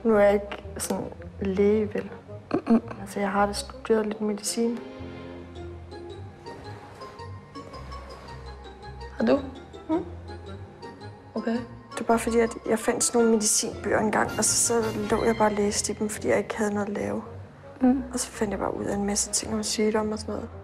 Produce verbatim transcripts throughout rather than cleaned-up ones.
Nu er jeg ikke sådan læge, vel? Mm-mm. Altså, jeg har da studeret lidt medicin. Har du? Mm. Okay. Det var bare fordi, at jeg fandt sådan nogle medicinbøger engang, og så, så lå jeg bare og læste i dem, fordi jeg ikke havde noget at lave. Mm. Og så fandt jeg bare ud af en masse ting om sygdomme og sådan noget.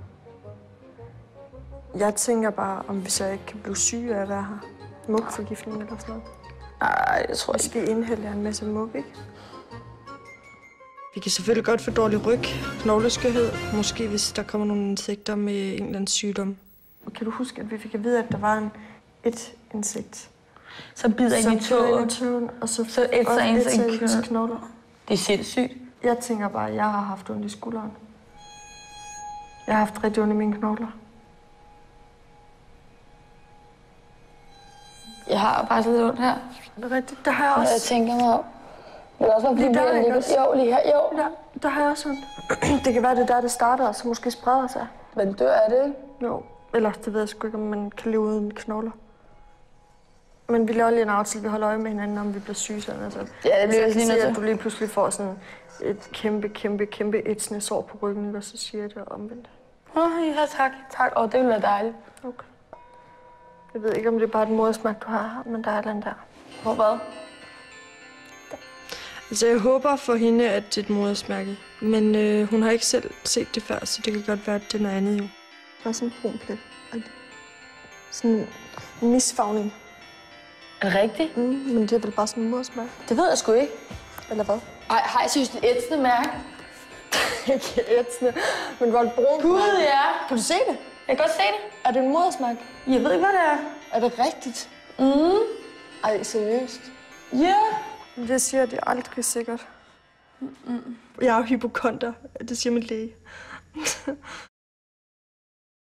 Jeg tænker bare, om vi så ikke kan blive syge af at være her. Mugforgiftning eller sådan noget. Nej, jeg tror ikke. Vi skal inhalere en masse mug, ikke? Vi kan selvfølgelig godt få dårlig ryg, knogleskørhed. Måske hvis der kommer nogle insekter med en eller anden sygdom. Og kan du huske, at vi fik at vide, at der var en, et insekt? Så bider ind i tåen, tåen, og så, så ætser ens en knogler. Det er sindssygt. Jeg tænker bare, at jeg har haft ondt i skulderen. Jeg har haft rigtig ondt i mine knogler. Jeg har bare så lidt ondt her. Det er rigtigt, det har jeg også. Jeg tænker mig om. Det er også bare, fordi det der, jeg ligger... Jo, lige her, jo. Ja, der har jeg også ondt. Det kan være, det der, det starter, og så måske spreder sig. Men dør er det, ikke? Jo, eller det ved jeg sgu ikke, om man kan leve uden knogler. Men vi laver lige en aftale, vi holder øje med hinanden, om vi bliver syge sådan. Altså, ja, det bliver jeg lige nødt til. At du lige pludselig får sådan et kæmpe, kæmpe, kæmpe ætsende sår på ryggen, og så siger jeg det omvendt. Åh, oh, ja, tak. Tak. Åh, oh, det ville være dejligt. Okay. Jeg ved ikke, om det er bare et modersmærke, du har, men der er et eller andet der. Hvor hvad? Altså, jeg håber for hende, at det er et modersmærke. Men øh, hun har ikke selv set det før, så det kan godt være, at det er noget andet jo. Der er sådan en brun plet. Sådan en misfagning. Er det rigtigt? Mm, men det er vel bare sådan en modersmærke. Det ved jeg sgu ikke. Eller hvad? Ej, har jeg synes, det er et ætsende mærke? Ikke ætsende, men hvor et brun. Gud, ja. Kan du se det? Jeg kan godt se det. Er det en modersmærke? Jeg ved ikke, hvad det er. Er det rigtigt? Mm. Ej, seriøst? Ja. Yeah. Det siger det aldrig sikkert. Mm-mm. Jeg er jo hypokonter. Det siger min læge.